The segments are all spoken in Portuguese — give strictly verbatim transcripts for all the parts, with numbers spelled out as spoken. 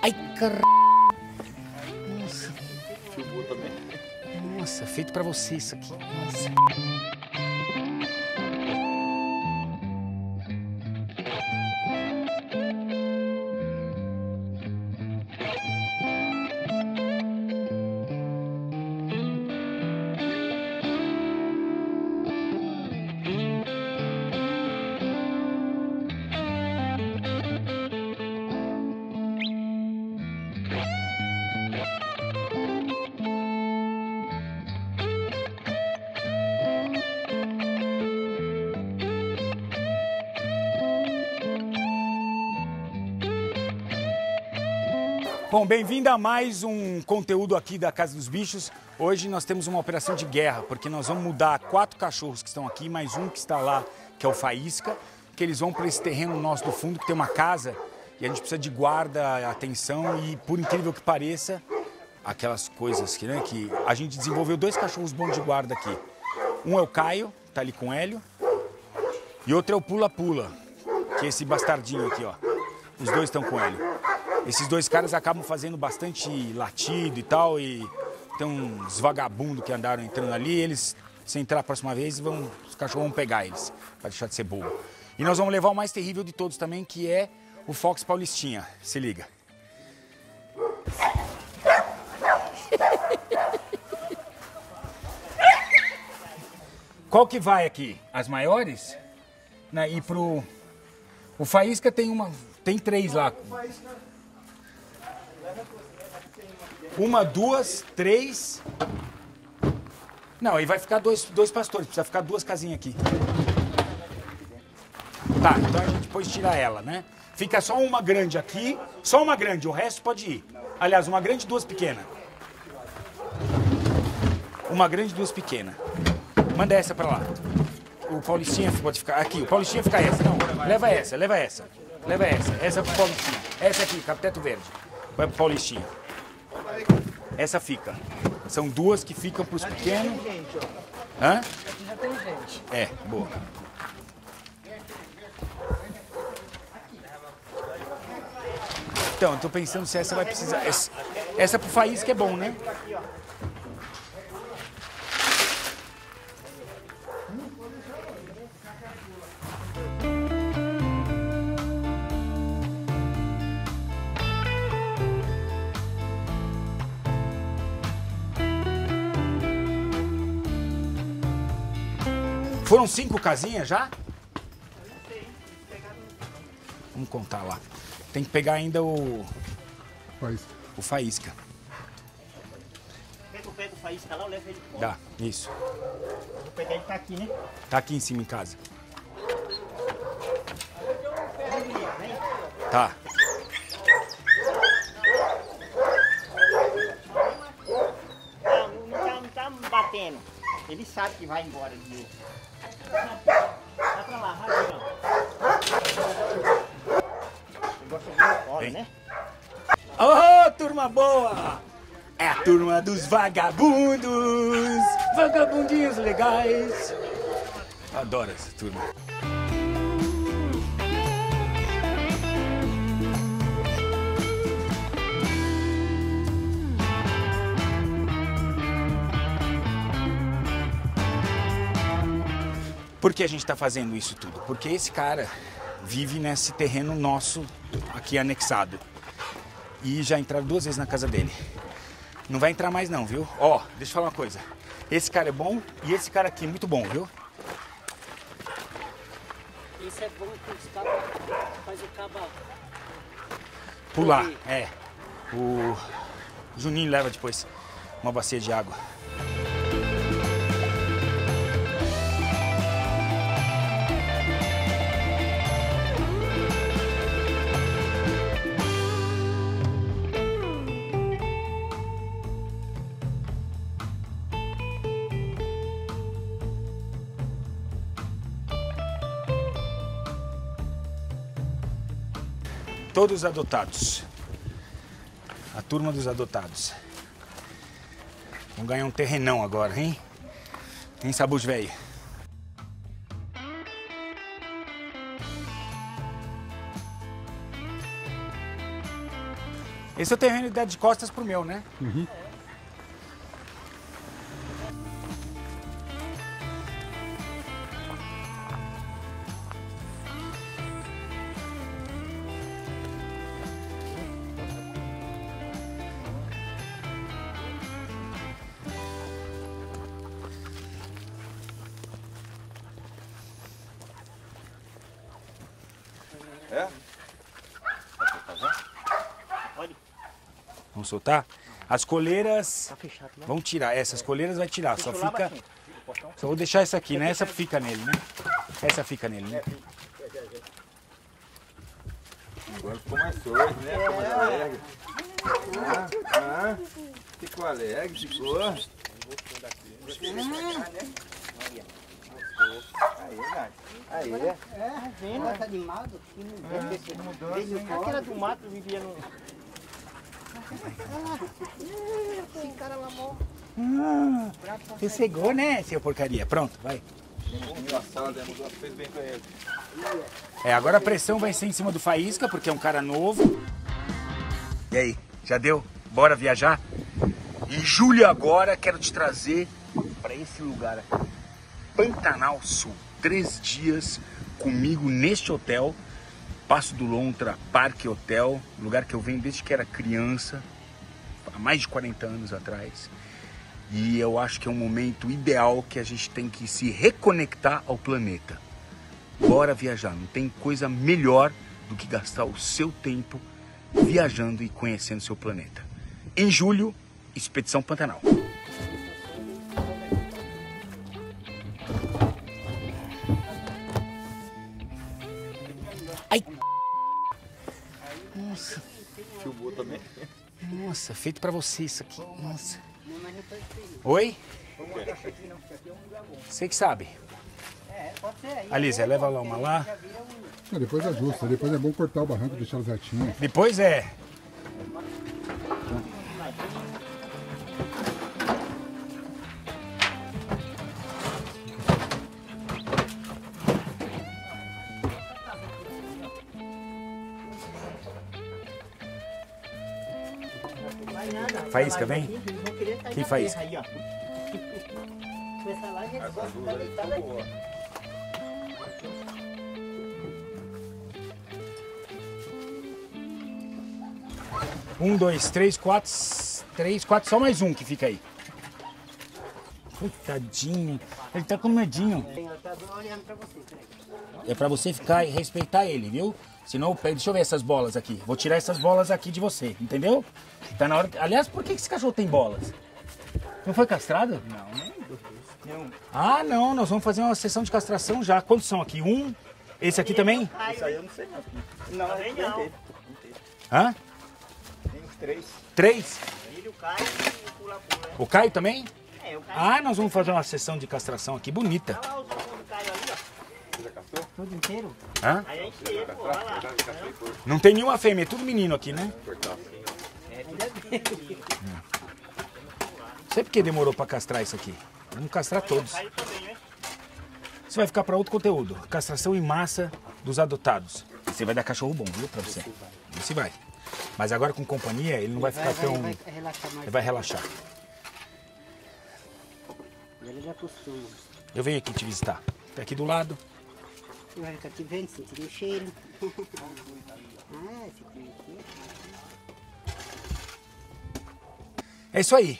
Ai, car... Nossa. Filmou também. Nossa, feito pra você isso aqui. Nossa. Bom, bem-vindo a mais um conteúdo aqui da Casa dos Bichos. Hoje nós temos uma operação de guerra, porque nós vamos mudar quatro cachorros que estão aqui, mais um que está lá, que é o Faísca, que eles vão para esse terreno nosso do fundo, que tem uma casa, e a gente precisa de guarda, atenção, e por incrível que pareça, aquelas coisas que, né, que a gente desenvolveu dois cachorros bons de guarda aqui. Um é o Caio, tá ali com o Hélio, e outro é o Pula-Pula, que é esse bastardinho aqui, ó. Os dois estão com o Hélio. Esses dois caras acabam fazendo bastante latido e tal, e tem uns vagabundos que andaram entrando ali, eles, se entrar a próxima vez, vão, os cachorros vão pegar eles, pra deixar de ser bobo. E nós vamos levar o mais terrível de todos também, que é o Fox Paulistinha. Se liga. Qual que vai aqui? As maiores? Né? E pro... O Faísca tem uma... Tem três lá. Uma, duas, três... Não, aí vai ficar dois, dois pastores, precisa ficar duas casinhas aqui. Tá, então a gente depois tira ela, né? Fica só uma grande aqui, só uma grande, o resto pode ir. Aliás, uma grande e duas pequenas. Uma grande e duas pequenas. Manda essa pra lá. O Paulistinha pode ficar aqui, o Paulistinha fica essa. Não, leva essa, leva essa. Leva essa, essa é pro Paulistinha. Essa aqui, Capiteto Verde. Vai pro Paulistinha. Essa fica. São duas que ficam pros pequenos. Hã? Aqui já tem gente. É, boa. Então, eu tô pensando se essa vai precisar. Essa, essa pro Faísca é bom, né? Foram cinco casinhas já? Vamos contar lá. Tem que pegar ainda o... Faísca. O Faísca. Quer que eu pego o Faísca lá, eu levo ele fora? Dá, isso. Eu vou pegar ele, tá aqui, né? Tá aqui em cima em casa. Tá. Não, não tá, não tá batendo. Ele sabe que vai embora de novo. Vai pra lá, vai lá. Ele gosta de meu colo, Vem. né? Ô, turma boa! É a turma dos vagabundos! Vagabundinhos legais! Adoro essa turma. Por que a gente está fazendo isso tudo? Porque esse cara vive nesse terreno nosso aqui anexado. E já entraram duas vezes na casa dele. Não vai entrar mais não, viu? Ó, deixa eu falar uma coisa. Esse cara é bom e esse cara aqui é muito bom, viu? Isso é bom que os cabas faz o caba. Pular, é. O Juninho leva depois uma bacia de água. Todos adotados. A turma dos adotados. Vão ganhar um terrenão agora, hein? Hein, Sabus velho? Esse é o terreno de costas pro meu, né? Uhum. É? Vamos soltar? As coleiras Tá fechado, né? vão tirar. Essas coleiras vai tirar. Só Fechou lá, fica. Baixinho. Só vou deixar essa aqui, né? Essa fica nele, né? Essa fica nele, né? Agora ficou mais solto, né? Ficou mais alegre. Ah, ah, ficou alegre, ficou. Aí, Nath. Aí, é. É, vendo? Tá animado? Aquela do mato vivia no... Esse cara lá morre. Ah, você cegou, né, seu porcaria? Pronto, vai. Engraçado, né? Fez bem pra ele. É, agora a pressão vai ser em cima do Faísca, porque é um cara novo. E aí, já deu? Bora viajar? Em julho agora, quero te trazer para esse lugar aqui. Pantanal Sul. Três dias comigo neste hotel. Passo do Lontra Parque Hotel. Lugar que eu venho desde que era criança. Há mais de quarenta anos atrás. E eu acho que é um momento ideal que a gente tem que se reconectar ao planeta. Bora viajar, não tem coisa melhor do que gastar o seu tempo viajando e conhecendo o seu planeta. Em julho, Expedição Pantanal. Ai! Nossa, Filmou também. nossa, feito pra você isso aqui. Nossa. Oi? Você que sabe. Alice, leva lá uma lá. Ah, depois ajusta, depois é bom cortar o barranco e deixar elas retinhas. Depois é. Faísca, vem. Quem faísca? Aí, ó. Com essa laje, ele Essa luz ali ficou boa. Um, dois, três, quatro. Três, quatro, só mais um que fica aí. Coitadinho. Ele tá com medinho. Eu tô olhando pra você, peraí. É pra você ficar e respeitar ele, viu? Senão, deixa eu ver essas bolas aqui. Vou tirar essas bolas aqui de você, entendeu? Tá na hora. Aliás, por que esse cachorro tem bolas? Não foi castrado? Não, nem dois. Ah, não. Nós vamos fazer uma sessão de castração já. Quantos são aqui? Um? Esse aqui também? Isso aí eu não sei não. Não, nem não. Hã? Tem uns três. Três? Ele, o Caio e o pula-pula. O Caio também? É, o Caio. Ah, nós vamos fazer uma sessão de castração aqui bonita. Olha lá o som do Caio ali, ó. Você já castrou? Tudo inteiro? Hã? Aí é inteiro, pô, olha lá. Não tem nenhuma fêmea, é tudo menino aqui, né? Cortar. Não sei por que demorou pra castrar isso aqui. Vamos castrar todos. Caio também, né? Isso vai ficar para outro conteúdo. Castração em massa dos adotados. Você vai dar cachorro bom, viu, pra você? Esse vai. Mas agora com companhia, ele não vai ficar tão... Vai relaxar mais. Ele vai relaxar. Ele já acostuma. Eu venho aqui te visitar. Tá aqui do lado. Você vai ficar te vendo, sentindo o cheiro. Ah, esse aqui aqui. É isso aí.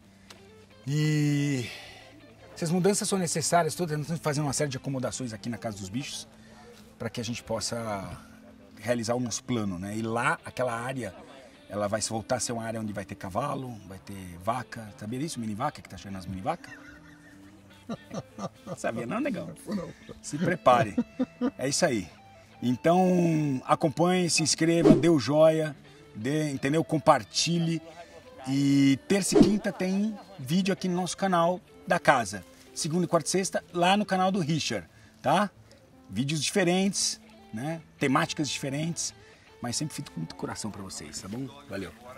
E... essas mudanças são necessárias todas. Nós estamos fazendo uma série de acomodações aqui na Casa dos Bichos para que a gente possa realizar o nosso plano, né? E lá, aquela área, ela vai voltar a ser uma área onde vai ter cavalo, vai ter vaca. Sabia disso? Mini vaca, que tá achando as mini vacas? Sabia não, negão? Se prepare. É isso aí. Então, acompanhe, se inscreva, dê o joia, dê, entendeu? Compartilhe. E terça e quinta tem vídeo aqui no nosso canal da casa. Segunda, quarta e sexta, lá no canal do Richard, tá? Vídeos diferentes, né? Temáticas diferentes, mas sempre feito com muito coração pra vocês, tá bom? Valeu!